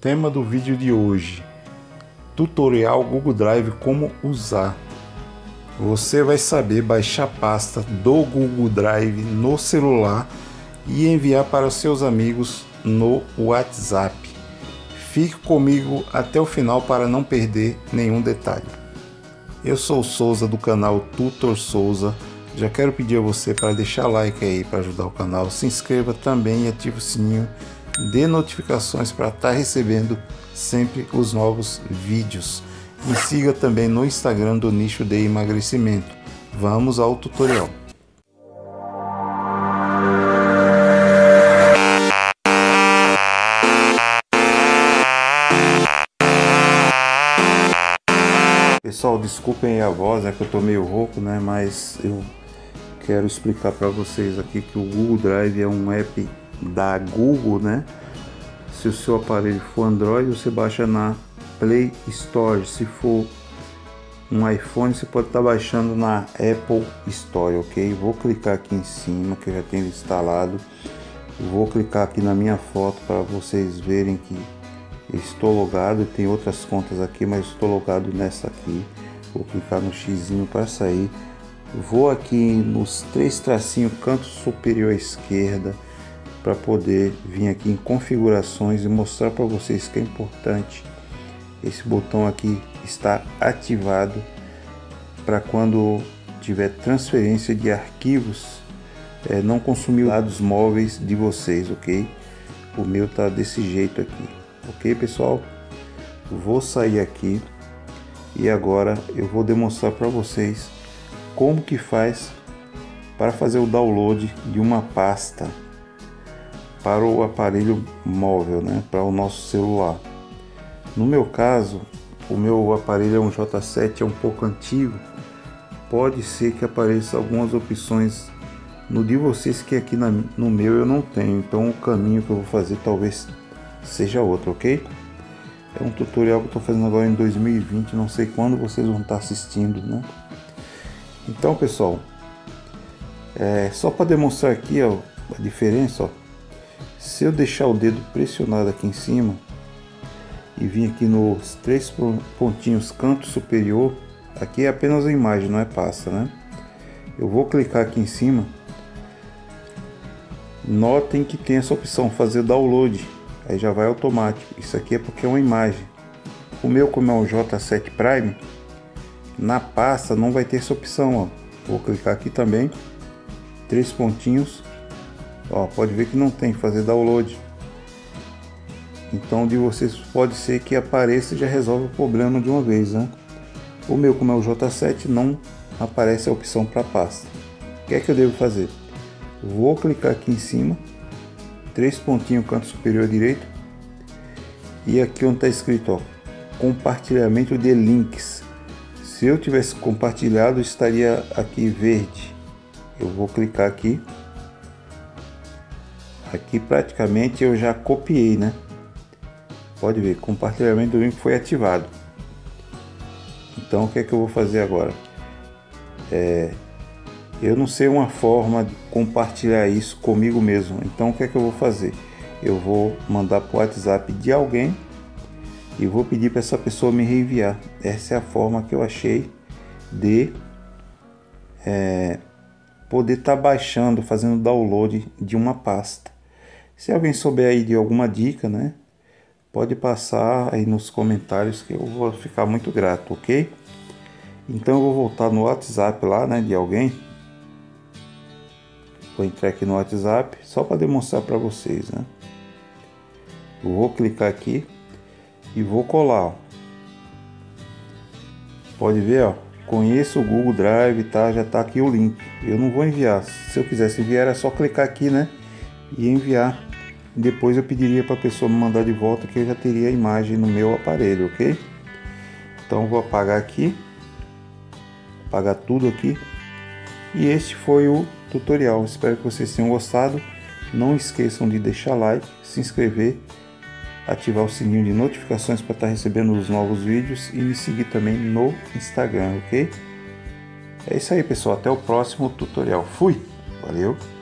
Tema do vídeo de hoje: tutorial Google Drive, como usar. Você vai saber baixar a pasta do Google Drive no celular e enviar para os seus amigos no WhatsApp. Fique comigo até o final para não perder nenhum detalhe. Eu sou o Souza, do canal Tutor Souza. Já quero pedir a você para deixar like aí para ajudar o canal, se inscreva também e ative o sininho de notificações para estar recebendo sempre os novos vídeos. Me siga também no Instagram do Nicho de Emagrecimento. Vamos ao tutorial. Pessoal, desculpem a voz, é que eu tô meio rouco, né? Mas eu quero explicar para vocês aqui que o Google Drive é um app da Google, né? Se o seu aparelho for Android, você baixa na Play Store. Se for um iPhone, você pode estar baixando na Apple Store, ok? Vou clicar aqui em cima, que eu já tenho instalado. Vou clicar aqui na minha foto para vocês verem que eu estou logado. Tem outras contas aqui, mas estou logado nessa aqui. Vou clicar no xizinho para sair. Vou aqui nos três tracinhos, canto superior à esquerda, para poder vir aqui em configurações e mostrar para vocês que é importante esse botão aqui está ativado para quando tiver transferência de arquivos não consumir dados móveis de vocês, ok? O meu tá desse jeito aqui, ok, pessoal? Vou sair aqui e agora eu vou demonstrar para vocês como que faz para fazer o download de uma pasta para o aparelho móvel, né, para o nosso celular. No meu caso, o meu aparelho é um J7, é um pouco antigo. Pode ser que apareça algumas opções no de vocês que aqui no meu eu não tenho. Então o caminho que eu vou fazer talvez seja outro, ok? É um tutorial que eu estou fazendo agora em 2020, não sei quando vocês vão estar assistindo, né? Então, pessoal, só para demonstrar aqui, ó, a diferença, ó. Se eu deixar o dedo pressionado aqui em cima e vir aqui nos três pontinhos canto superior, aqui é apenas a imagem, não é pasta, né? Eu vou clicar aqui em cima. Notem que tem essa opção fazer download, aí já vai automático. Isso aqui é porque é uma imagem. O meu, como é um J7 Prime, na pasta não vai ter essa opção, ó. Vou clicar aqui também, três pontinhos. Ó, pode ver que não tem fazer download. Então de vocês pode ser que apareça e já resolve o problema de uma vez, né? O meu, como é o J7, não aparece a opção para pasta. O que é que eu devo fazer? Vou clicar aqui em cima, três pontinhos canto superior direito, e aqui onde está escrito, ó, compartilhamento de links. Se eu tivesse compartilhado, estaria aqui verde. Eu vou clicar aqui. Aqui praticamente eu já copiei, né? Pode ver, compartilhamento do link foi ativado. Então o que é que eu vou fazer agora? Eu não sei uma forma de compartilhar isso comigo mesmo. Então o que é que eu vou fazer? Eu vou mandar para o WhatsApp de alguém e vou pedir para essa pessoa me reenviar. Essa é a forma que eu achei de poder estar baixando, fazendo download de uma pasta. Se alguém souber aí de alguma dica, né, pode passar aí nos comentários que eu vou ficar muito grato, ok? Então eu vou voltar no WhatsApp lá, né, de alguém. Vou entrar aqui no WhatsApp só para demonstrar para vocês, né? Eu vou clicar aqui e vou colar, ó. Pode ver, ó, conheço o Google Drive, tá? Já tá aqui o link. Eu não vou enviar. Se eu quisesse enviar, era só clicar aqui, né, e enviar. Depois eu pediria para a pessoa me mandar de volta, que eu já teria a imagem no meu aparelho, ok? Então vou apagar aqui, apagar tudo aqui, e este foi o tutorial. Espero que vocês tenham gostado. Não esqueçam de deixar like, se inscrever, ativar o sininho de notificações para estar recebendo os novos vídeos e me seguir também no Instagram, ok? É isso aí, pessoal, até o próximo tutorial. Fui! Valeu!